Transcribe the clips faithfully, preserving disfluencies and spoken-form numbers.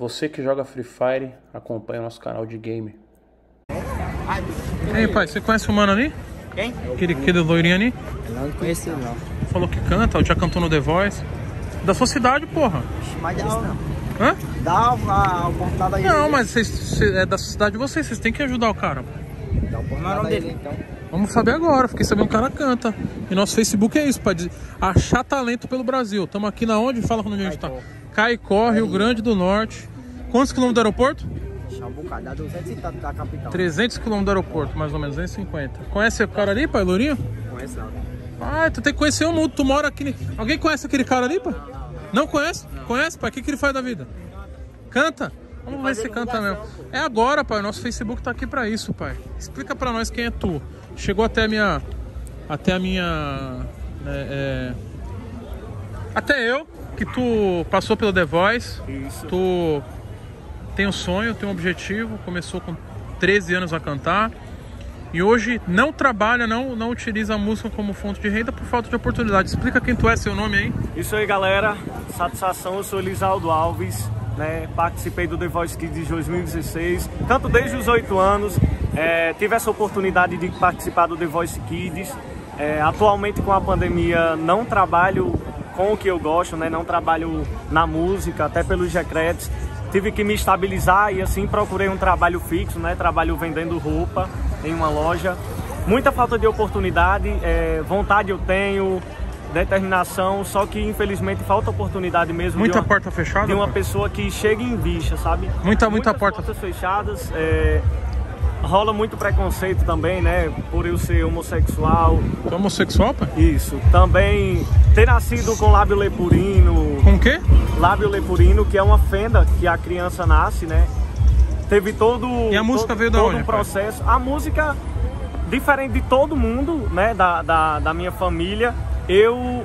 Você que joga Free Fire, acompanha o nosso canal de game. E aí, pai, você conhece o mano ali? Quem? Aquele, aquele loirinho ali? Eu não conheci, não. Falou que canta, já cantou no The Voice. Da sua cidade, porra. Mas dá, não. Hã? Dá uma oportunidade aí. Não, mas vocês, cê- é da cidade de vocês, vocês têm que ajudar o cara. Dá uma oportunidade aí, então. Vamos saber agora, fiquei sabendo que o cara canta. E nosso Facebook é isso, pra dizer, achar talento pelo Brasil. Estamos aqui na onde? Fala onde a gente tá. Caicó, Rio Grande do Norte. Quantos quilômetros do aeroporto? Xambucá, dá duzentos e tanto da capital. trezentos quilômetros do aeroporto, mais ou menos, duzentos e cinquenta. Conhece o cara ali, pai, Lourinho? Conhece não. Ah, tu tem que conhecer o mundo, tu mora aqui. Alguém conhece aquele cara ali, pai? Não conhece? Conhece, pai? O que, que ele faz da vida? Canta? Vamos ver se canta mesmo. É agora, pai. O nosso Facebook tá aqui pra isso, pai. Explica pra nós quem é tu. Chegou até a minha... Até a minha... É, é... Até eu, que tu passou pelo The Voice. Isso. Tu tem um sonho, tem um objetivo. Começou com treze anos a cantar. E hoje não trabalha, não, não utiliza a música como fonte de renda por falta de oportunidade. Explica quem tu é, seu nome aí. Isso aí, galera. Satisfação, eu sou Lisaldo Alves, né? Participei do The Voice Kids de dois mil e dezesseis. Canto desde os oito anos. É, tive essa oportunidade de participar do The Voice Kids. É, atualmente, com a pandemia, não trabalho com o que eu gosto, né? Não trabalho na música, até pelos decretos. Tive que me estabilizar e assim procurei um trabalho fixo, né? Trabalho vendendo roupa em uma loja. Muita falta de oportunidade, é, vontade eu tenho, determinação, só que infelizmente falta oportunidade mesmo. Muita de uma, porta fechada? de uma pai? pessoa pessoa que chega em vista, sabe? Muita, muita Muitas porta. portas fechadas. É, rola muito preconceito também, né? Por eu ser homossexual. Tu é homossexual, pai? Isso. Também ter nascido com lábio leporino. Com o quê? Lábio leporino, que é uma fenda que a criança nasce, né? Teve todo, E a música todo, veio da todo onde, um pai? processo. A música, diferente de todo mundo, né? Da, da, da minha família, eu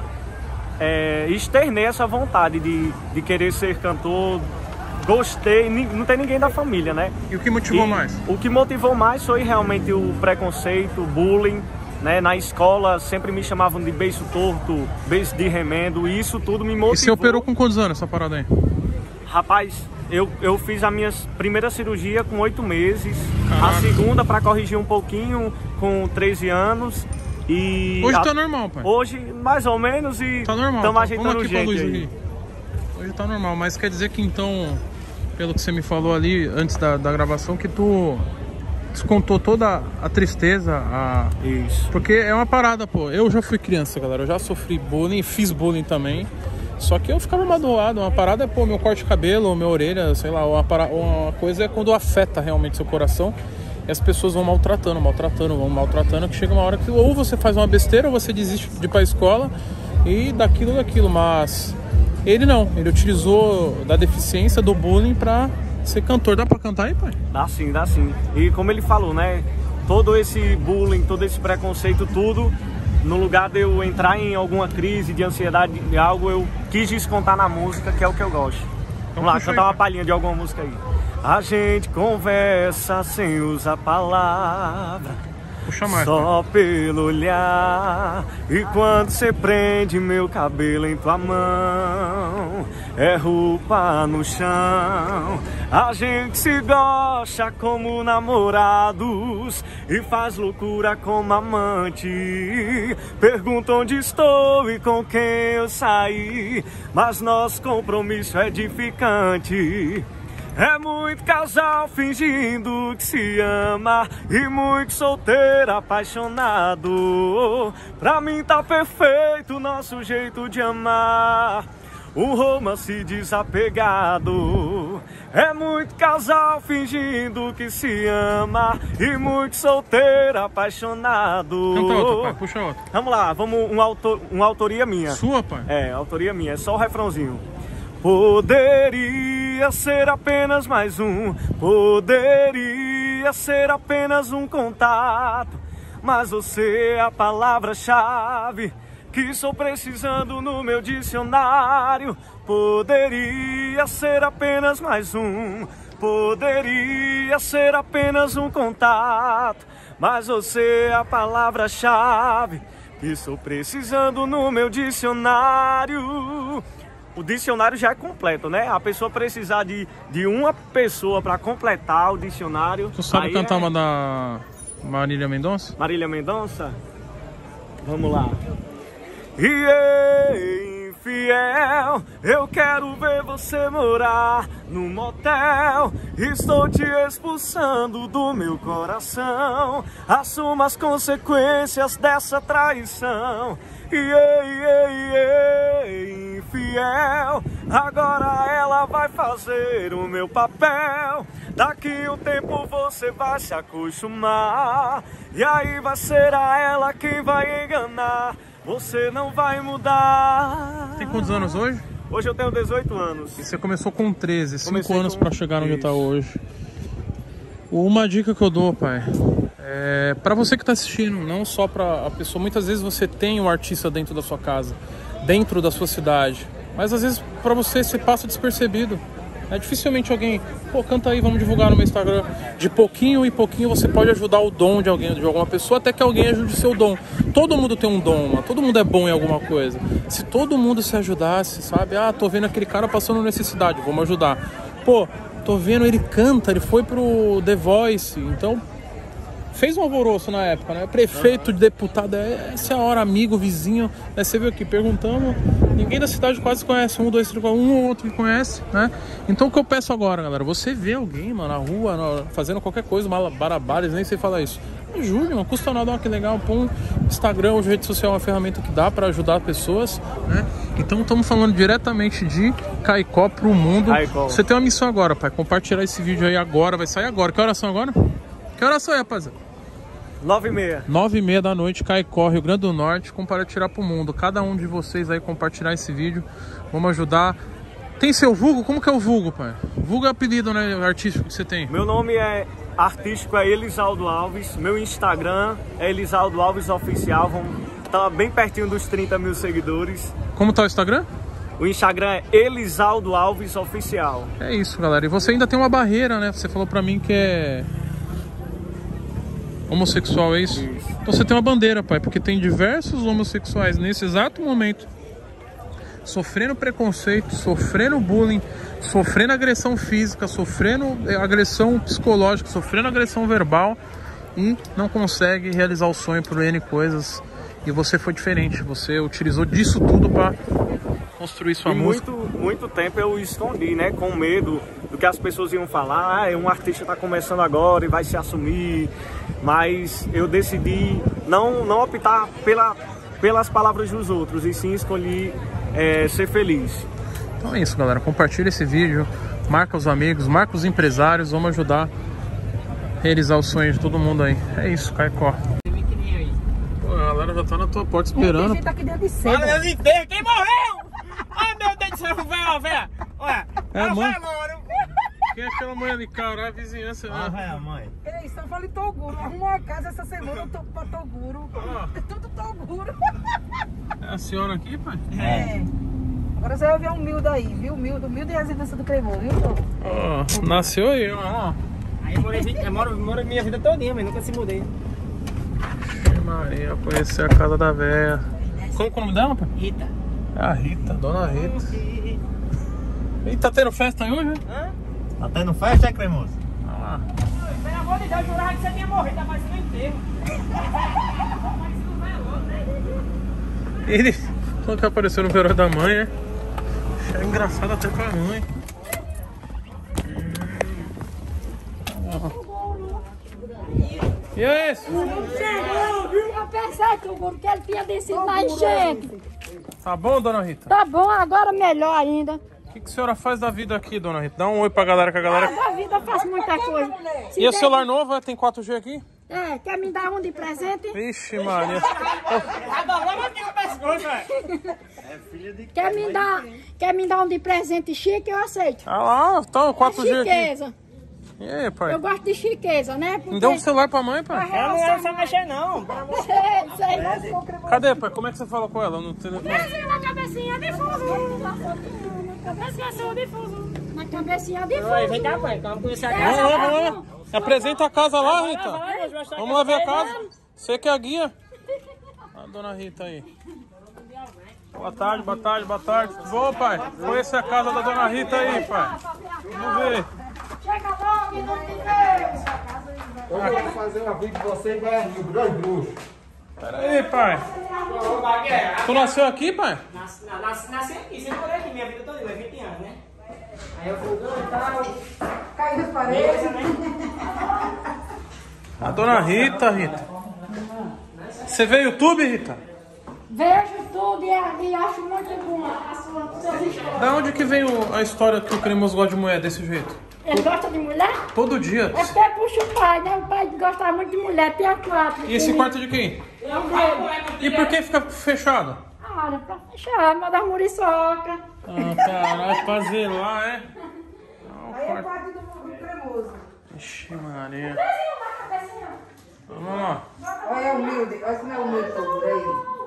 é, externei essa vontade de, de querer ser cantor. Gostei, não tem ninguém da família, né? E o que motivou E mais? O que motivou mais foi realmente o preconceito, o bullying, né? Na escola sempre me chamavam de beiço torto, beiço de remendo, e isso tudo me motivou. E você operou com quantos anos essa parada aí? Rapaz, eu, eu fiz a minha primeira cirurgia com oito meses, Caraca. a segunda para corrigir um pouquinho com treze anos. E Hoje a... tá normal, pai. Hoje, mais ou menos, e Tá normal. estamos Tá. ajeitando Vamos aqui pra gente luz aí. aqui. Hoje tá normal, mas quer dizer que então, pelo que você me falou ali antes da, da gravação, que tu descontou toda a tristeza, a... Isso. Porque é uma parada, pô. Eu já fui criança, galera. Eu já sofri bullying, fiz bullying também. Só que eu ficava magoado. Uma parada é, pô, meu corte de cabelo, minha orelha, sei lá. Uma, para... uma coisa é quando afeta realmente seu coração. E as pessoas vão maltratando, maltratando, vão maltratando. Que chega uma hora que ou você faz uma besteira, ou você desiste de ir pra escola e daquilo, daquilo. Mas ele não. Ele utilizou da deficiência, do bullying pra ser cantor. Dá pra cantar aí, pai? Dá sim, dá sim. E como ele falou, né? Todo esse bullying, todo esse preconceito, tudo, no lugar de eu entrar em alguma crise de ansiedade, de algo, eu quis descontar na música, que é o que eu gosto. Então, Vamos lá, puxa cantar aí, uma palhinha de alguma música aí. A gente conversa sem usar palavra, Puxa mais. só pelo olhar. E quando cê prende meu cabelo em tua mão, é roupa no chão. A gente se gosta como namorados e faz loucura como amante. Pergunta onde estou e com quem eu saí, mas nosso compromisso é edificante. É muito casal fingindo que se ama e muito solteiro apaixonado. Pra mim tá perfeito o nosso jeito de amar, um romance desapegado. É muito casal fingindo que se ama e muito solteiro apaixonado. Canta outra, pai. Puxa outra. Vamos lá, vamos uma, autor, uma autoria minha. Sua, pai? É, autoria minha, é só o refrãozinho. Poderia ser apenas mais um, poderia ser apenas um contato, mas você é a palavra-chave que estou precisando no meu dicionário. Poderia ser apenas mais um, poderia ser apenas um contato, mas você é a palavra-chave que estou precisando no meu dicionário. o dicionário já é completo, né? A pessoa precisar de, de uma pessoa para completar o dicionário. Tu sabe cantar é... uma da Marília Mendonça? Marília Mendonça? Vamos lá. E infiel, eu quero ver você morar num motel. Estou te expulsando do meu coração. Assuma as consequências dessa traição. E infiel, agora ela vai fazer o meu papel. Daqui um tempo você vai se acostumar, e aí vai ser a ela quem vai enganar. Você não vai mudar. Tem quantos anos hoje? Hoje eu tenho dezoito anos. E você começou com treze, cinco anos com... pra chegar onde tá hoje. Uma dica que eu dou, pai, é pra você que tá assistindo, não só pra a pessoa. Muitas vezes você tem um artista dentro da sua casa, dentro da sua cidade, mas às vezes pra você você passa despercebido. É, dificilmente alguém, pô, canta aí, vamos divulgar no meu Instagram. De pouquinho em pouquinho você pode ajudar o dom de alguém, de alguma pessoa, até que alguém ajude o seu dom. Todo mundo tem um dom, mano. Todo mundo é bom em alguma coisa. Se todo mundo se ajudasse, sabe? Ah, tô vendo aquele cara passando necessidade, vamos ajudar. Pô, tô vendo ele canta, ele foi pro The Voice, então fez um alvoroço na época, né? Prefeito, uhum. Deputado, essa é a hora, amigo, vizinho, né? Você viu aqui, perguntando, ninguém da cidade quase conhece, um, dois, três, quatro, um ou outro que conhece, né? Então o que eu peço agora, galera, você vê alguém, mano, na rua, na, fazendo qualquer coisa, barabares, nem sei falar isso, ajude, não custa nada, ó, que legal, põe Instagram, hoje rede social é uma ferramenta que dá pra ajudar pessoas, né? Então estamos falando diretamente de Caicó pro mundo. Caicó. Você tem uma missão agora, pai, compartilhar esse vídeo aí agora, vai sair agora. Que horas são agora? Que horas são aí, rapaziada? Nove e meia. Nove e meia da noite, Caicó, Rio Grande do Norte, compartilhar pro mundo. Cada um de vocês aí compartilhar esse vídeo. Vamos ajudar. Tem seu vulgo? Como que é o vulgo, pai? Vulgo é apelido, né, artístico que você tem? Meu nome é artístico, é Elisaldo Alves. Meu Instagram é Elisaldo Alves Oficial. Vamos, tá bem pertinho dos trinta mil seguidores. Como tá o Instagram? O Instagram é Elisaldo Alves Oficial. É isso, galera. E você ainda tem uma barreira, né? Você falou pra mim que é homossexual, é isso? Isso. Então você tem uma bandeira, pai, porque tem diversos homossexuais nesse exato momento sofrendo preconceito, sofrendo bullying, sofrendo agressão física, sofrendo agressão psicológica, sofrendo agressão verbal e não consegue realizar o sonho por N coisas. E você foi diferente, você utilizou disso tudo para construir sua e música. Muito, muito tempo eu escondi, né, com medo do que as pessoas iam falar. Ah, um artista está começando agora e vai se assumir. Mas eu decidi não, não optar pela, pelas palavras dos outros, e sim escolhi é, ser feliz. Então é isso, galera. Compartilha esse vídeo, marca os amigos, marca os empresários, vamos ajudar a realizar os sonhos de todo mundo aí. É isso, Caicó. Pô, a galera já tá na tua porta esperando. Tem gente aqui dentro de cedo. Olha, meu Deus, quem morreu? Ai, meu Deus do céu, velho, velho. Olha, é a mãe. Quem é aquela mãe ali, cara? A vizinhança. Ah, vai a mãe. Ei, só falei Toguro. Arrumou uma casa essa semana, eu tô pra Toguro. Ah. É tudo Toguro. É a senhora aqui, pai? É. Agora você vai ver um mildo aí, viu? Humilde, humilde e residência do Cremor, viu? É. Oh, nasceu aí, ó. Aí eu morei, eu moro, moro minha vida todinha, mas nunca se mudei. Maria, conhecer a casa da véia. Qual é o nome dela, pai? Rita. É a Rita, dona Rita. E tá tendo festa aí hoje, né? Hã? Tá tendo festa, é, Cremoso? Ah. Pelo amor de Deus, eu jurava que você tinha morrido, tá parecendo enterro. Ele falou que apareceu no velório da mãe, né? É engraçado até pra mãe. E é isso? Eu pensei que o Guru que ele tinha descido na enchente. Tá bom, dona Rita? Tá bom, agora melhor ainda. O que, que a senhora faz da vida aqui, dona Rita? Dá um oi pra galera, que a galera... Ah, da vida faz muita coisa. Se E o der- celular novo, é? Tem quatro G aqui? É, quer me dar um de presente? Vixe, Maria. Quer me dar, quer me dar um de presente chique, eu aceito. Ah lá, então, quatro G aqui. Chiqueza. E aí, pai? Eu gosto de chiqueza, né? Porque... Não deu um celular pra mãe, pai? Ela não era só mexer, não. Sei, sei. Cadê, pai? Como é que você fala com ela no telefone? Desenho na cabecinha de fuso. Na cabecinha de fuso. Na cabecinha de Oi, vem fuso. cá, pai, vamos conhecer a Vamos casa. lá, vamos lá. Apresenta a casa lá, Rita. Vai, eu vou mostrar Vamos lá ver a casa. Você que é a guia. A dona Rita aí. Boa tarde, boa tarde, boa tarde. Tudo bom, pai? Conhece a casa da dona Rita aí, pai? Vamos ver. Chega logo, não me vê. Eu vou fazer uma vídeo de você e vai rir, dois bruxos. Pera aí, pai. Tu nasceu aqui, pai? Nasci, nasci, nasci aqui, sempre morei aqui, minha vida toda, é vinte anos, né? Aí eu fui e tal. Caiu das paredes. A dona Rita, Rita. Você vê YouTube, Rita? Vejo tudo e, e acho muito bom a sua, suas histórias. Da onde que veio a história que o Cremoso gosta de mulher desse jeito? Ele gosta de mulher? Todo dia. É porque puxa o pai, né? O pai gostava muito de mulher, tem a quatro. E esse quarto é de quem? É o dele. E por que fica fechado? Ah, era pra fechar, mandar muriçoca. Ah, caralho, pra zelar, é? Aí é o quarto do, do Cremoso. Ixi, Maria. Vamos lá. Olha, é humilde. Olha se não é humilde todo aí.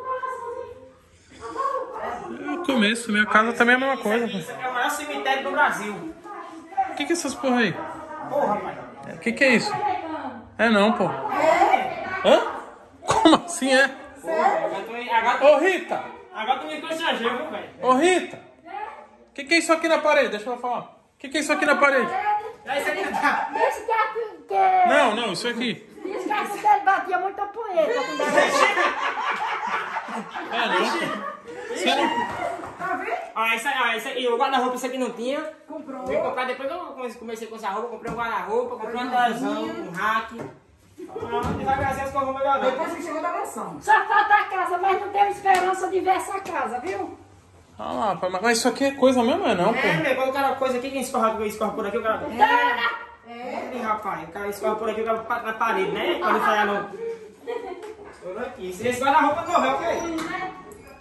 É o começo, minha casa também é a mesma coisa. Isso aqui é o maior cemitério do Brasil. O que que é essas porra aí? Porra, pai. O que que é isso? É não, pô. Hã? Como assim é? Agora tu me- agora tu- Ô, Rita! agora tu me constrangeu, viu, velho? Ô, Rita! O que que é isso aqui na parede? Deixa eu falar. O que que é isso aqui na parede? Aí isso aqui tá. Disse que aqui, que... Não, não, isso aqui. Disse que aqui dele batia muita poeira. quando era- É não. Você não... Ó, isso, ó, isso aqui, o guarda-roupa isso aqui não tinha. Comprou. Vim comprar depois que eu comecei, comecei com essa roupa, comprei um guarda-roupa, comprei uma televisão, um rack. Ah, devagarzinho as coisas vão melhorar. Depois que chegou da mansão. Só falta a casa, mas não tenho esperança de ver essa casa, viu? Ah lá, pai, mas isso aqui é coisa mesmo, é não, pô? É, meu, quando o cara coisa aqui, quem escorre, escorre por aqui, o cara... É, é, rapaz, o cara escorre por aqui, o cara na parede, né? Pra não falhar no... Tudo aqui. Se esse guarda-roupa morreu, ok?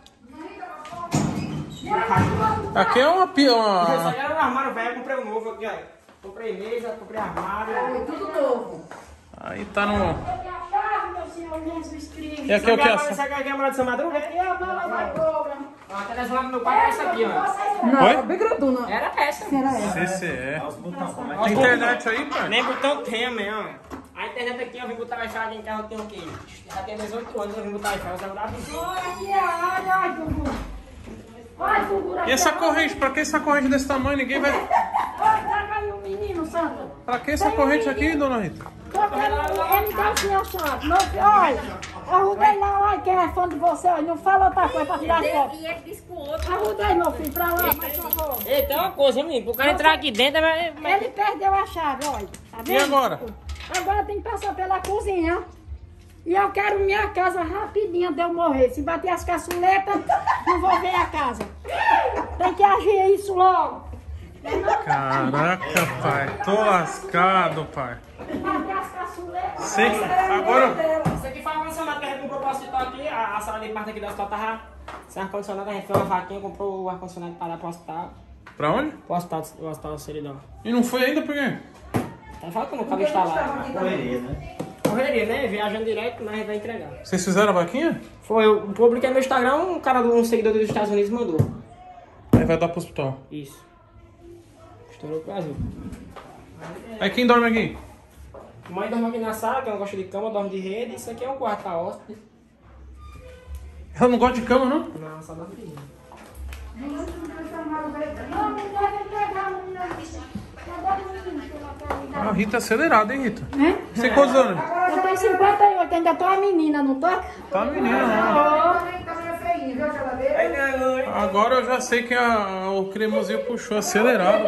Aqui é uma pia, Isso uma... aí era um armário velho, comprei um novo aqui, ó. Comprei mesa, comprei armário. Foi tudo novo. Aí tá no... Meu senhor Jesus Cristo. E aqui é o que? Essa aqui é a mala de São Madruga? E a mala da cobra. A televisão lá no meu quarto é essa aqui, ó. Não, Oi? era bem grandona. Era essa. Era essa. C C E. Tem internet aí, pai? Nem botão tem, mesmo. A internet aqui, eu vim botar Wi-Fi aqui em casa, eu tenho o quê? Já tem dezoito anos, eu vim botar Wi-Fi, eu usava da vida. Olha aqui, olha, olha, Gugu. Olha, Gugu. E essa corrente? Pra que essa corrente desse tamanho? Ninguém vai... Olha, traga aí o menino, Santa. Pra que essa corrente aqui, dona Rita? Porque ele deu assim, ó, Santo. Não, olha, arrudei lá, olha, quem é fã de você, olha, não fala outra coisa pra tirar foto. E ele disse com o outro. Arrudei, meu filho, pra lá, por favor. Ei, tem uma coisa, menino, pro cara entrar aqui dentro, é... Ele perdeu a chave, olha. Tá vendo? E agora? Agora tem que passar pela cozinha. E eu quero minha casa rapidinho até eu morrer. Se bater as caçuletas, não vou ver a casa. Tem que agir isso logo. Caraca, pai. Tô lascado, pai. Bater as caçuletas. Sei. Agora... Isso aqui foi ar-condicionado que a gente comprou pro hospital aqui, a, a sala de parte aqui do hospital tava sem ar-condicionado, a gente fez uma vaquinha, comprou o ar-condicionado para dar pro hospital. Pra onde? Pro hospital, o hospital do Seridó. E não foi ainda por quê? Tá faltando o cabo instalado. Correria, né? Correria, né? Viajando direto, mas a gente vai entregar. Vocês fizeram a vaquinha? Foi, eu publiquei no Instagram, um cara, um seguidor dos Estados Unidos mandou. Aí vai dar pro hospital. Isso. Estourou o Brasil. Aí quem dorme aqui? Mãe dorme aqui na sala, que eu não gosto de cama, dorme de rede. Isso aqui é um quarto pra hóspede. Ela não gosta de cama, não? Não, só dorme de rede. Não, não deve pegar a menina. Cadê o menino que ela quer me dar? A Rita é acelerada, hein, Rita? Né? Você tem quantos anos? Eu tenho cinquenta e oito, ainda tô uma menina, não tô? Tá menina, não. Também tá meio feinho, viu a geladeira? Agora eu já sei que a, o cremosinho puxou acelerado.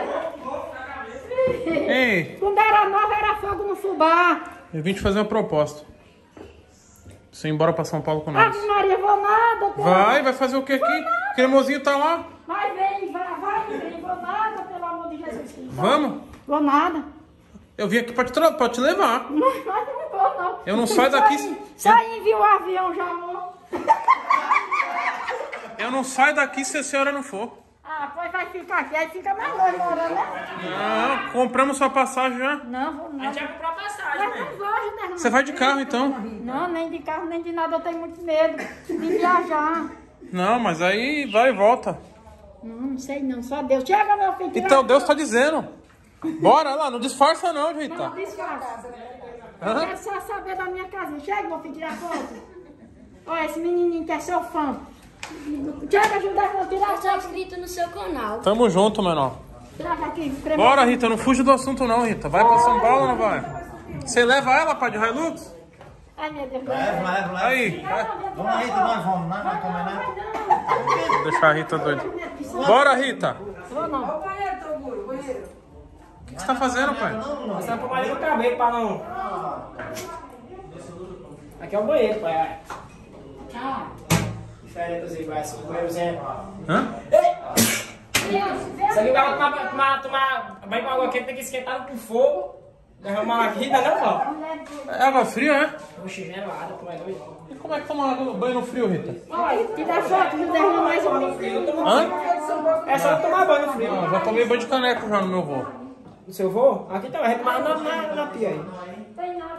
Ei, Quando era nova, era fogo no fubá. eu vim te fazer uma proposta. Você ir embora pra São Paulo com nós. Ave Maria, vou nada. Deus. Vai, vai fazer o que aqui? O cremosinho tá lá. Vai, vem, vai, vai, vem, vou nada, pelo amor de Jesus Cristo. Vamos? Vou nada. Eu vim aqui pra te, tra- pra te levar. Não, mas não vou, não. Eu não saio daqui Sai, se- sai, viu o avião já, amor. Eu não saio daqui se a senhora não for. Ah, pois vai ficar aqui, aí fica mais longe morando, né? Não, compramos sua passagem já. Não, vou A não. gente vai comprar passagem, Mas né? não vou, José. Você vai de carro então? Não, nem de carro, nem de nada, eu tenho muito medo de viajar. Não, mas aí vai e volta. Não, não sei não, só Deus. Chega, meu filho. tira Então a Deus tá foto. dizendo. Bora lá, não disfarça não, Não, Rita. disfarça. Eu Hã? quero só saber da minha casa. Chega, meu filho, tirar foto. Olha, esse menininho que é seu fã. Quer ajudar a tirar Eu sou inscrito no seu canal. Tamo junto, menor. Traga aqui, creme. Bora, Rita, não fuja do assunto não, Rita. Vai pra São Paulo ou não vai? Você leva ela, pai, de Hilux? Ai, meu Deus. Leva, leva, leva. Aí, vai. Vamos aí, nós vamos, não vai comer nada. Vou deixar a Rita doida. Bora, Rita. Vou não. Olha o banheiro, Toguro, o banheiro. O que você tá fazendo, pai? Passando por ali no cabelo pra não. Aqui é o banheiro, pai. Tchau. Diferente assim, vai assim, o banheiro Zé. Hã? Isso aqui o cara tomar, tomar, tomar banho com água quente tem que esquentar com fogo. Derramar uma vida, não, ó. É água fria, é? Oxi, gelada, pô, é doido. E como é que toma banho no frio, Rita? Olha, tira foto, me derrama mais ou menos. Hã? É só tomar banho no frio. Não, já tomei banho de caneco já no meu voo. No seu vô? Aqui também, a gente tomava na, na, na pia aí. Tem nada.